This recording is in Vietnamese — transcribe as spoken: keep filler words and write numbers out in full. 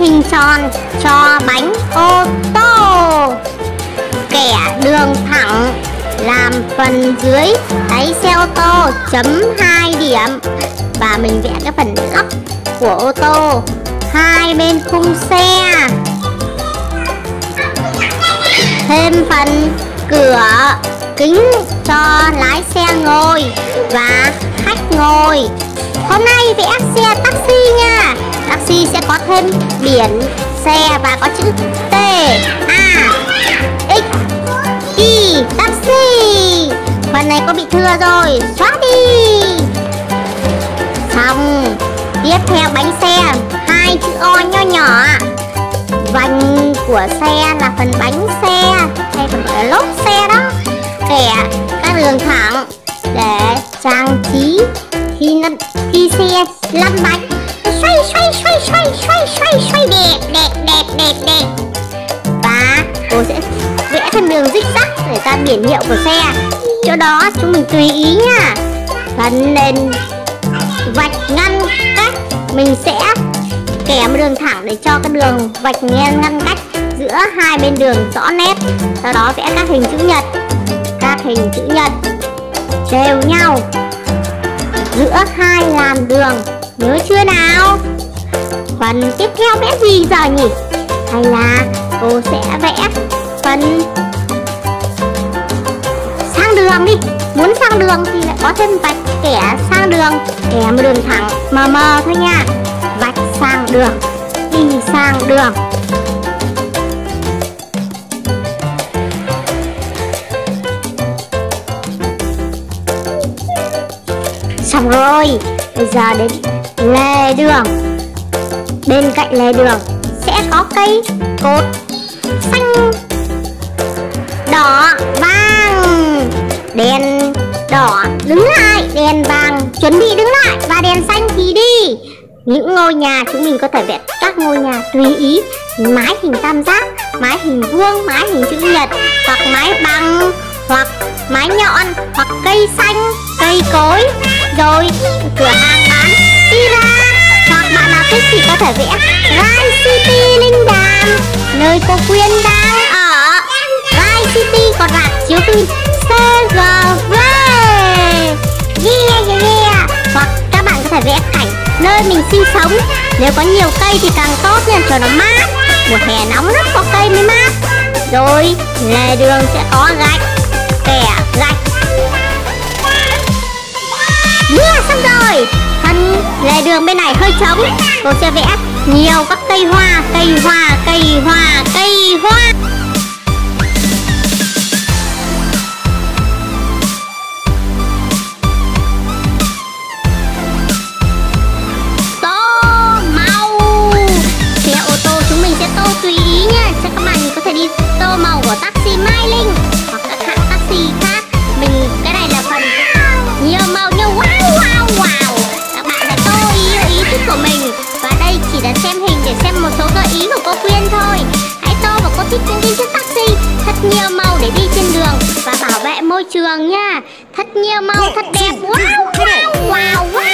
hình tròn cho bánh ô tô. Kẻ đường thẳng làm phần dưới đáy xe ô tô chấm hai điểm. Và mình vẽ cái phần lóc của ô tô hai bên khung xe. Thêm phần cửa kính cho lái xe ngồi và khách ngồi. Hôm nay vẽ xe taxi nha. Taxi sẽ có thêm biển xe và có chữ T A X I taxi. Phần này có bị thưa rồi, xóa đi. Xong. Tiếp theo bánh xe, hai chữ O nho nhỏ. Vành của xe là phần bánh xe hay còn gọi là lốp xe đó. Kẻ các đường thẳng để trang trí khi lăn, khi xe lăn bánh xoay xoay xoay xoay xoay xoay xoay đẹp đẹp đẹp đẹp đẹp. Và cô sẽ vẽ thêm đường zig zag để ra biển hiệu của xe. Chỗ đó chúng mình tùy ý nha. Phần nền vạch ngăn cách mình sẽ kèm đường thẳng để cho cái đường vạch ngang ngăn cách giữa hai bên đường rõ nét. Sau đó vẽ các hình chữ nhật, các hình chữ nhật đều nhau giữa hai làn đường. Nhớ chưa nào? Phần tiếp theo vẽ gì giờ nhỉ? Hay là cô sẽ vẽ phần sang đường đi. Muốn sang đường thì lại có thêm vạch kẻ sang đường, kèm đường thẳng mờ mờ thôi nha. Vạch sang đường, đi sang đường. Xong rồi, bây giờ đến lề đường. Bên cạnh lề đường sẽ có cây cột xanh, đỏ, vàng. Đèn đỏ đứng lại, đèn vàng chuẩn bị đứng lại và đèn xanh thì đi. Những ngôi nhà chúng mình có thể vẽ các ngôi nhà tùy ý. Mái hình tam giác, mái hình vuông, mái hình chữ nhật, hoặc mái bằng, hoặc mái nhọn, hoặc cây xanh, cây cối. Rồi cửa hàng bán pizza, hoặc bạn nào thích thì có thể vẽ Rai City Linh Đàm, nơi cô Quyên đang ở. Rai City còn rạp chiếu phim xê giê vê. Yeah yeah yeah. Hoặc các bạn có thể vẽ cảnh nơi mình sinh sống. Nếu có nhiều cây thì càng tốt nha, cho nó mát. Mùa hè nóng rất có cây mới mát. Rồi lề đường sẽ có gạch, kẻ gạch. Yeah, xong rồi. Phần lề đường bên này hơi trống. Cô sẽ vẽ nhiều các cây hoa, cây hoa, cây hoa, cây hoa. Tùy ý nha, cho các bạn có thể đi tô màu của taxi Mai Linh hoặc các hãng taxi khác. Mình cái này là phần nhiều màu như wow wow wow. Các bạn sẽ tô ý ý thích của mình. Và đây chỉ là xem hình để xem một số gợi ý của cô Quyên thôi. Hãy tô và cô thích những chiếc taxi thật nhiều màu để đi trên đường và bảo vệ môi trường nha. Thật nhiều màu, thật đẹp. Wow wow wow wow.